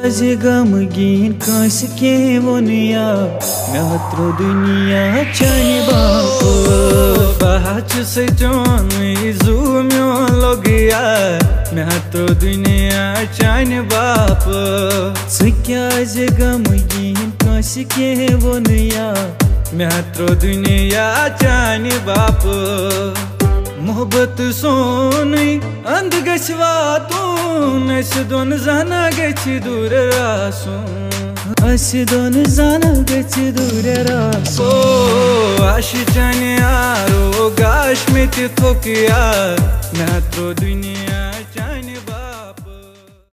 आज गमगीन कस के वोनिया महत्रो दुनिया चाहे बाप बाच से चोन जूम्यो लोगिया महत्रो दुनिया चाहे बाप आज गमगीन कस के वोनिया महत्रो दुनिया चाहे बाप मोहब्बत सोन अंध गछ वातून अस दोन जाना गछ दूर रासून अस दोन जाना गछ दूर रासून ओ आशिचाने आरो गाश में थोकिया महत्रो दुनिया।